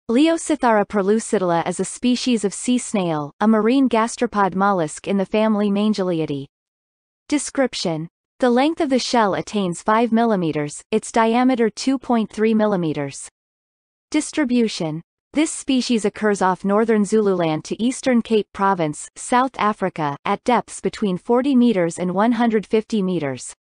Leiocithara perlucidula is a species of sea snail, a marine gastropod mollusk in the family Mangeliidae. Description: the length of the shell attains 5 mm, its diameter 2.3 mm. Distribution: this species occurs off northern Zululand to eastern Cape Province, South Africa, at depths between 40 meters and 150 meters.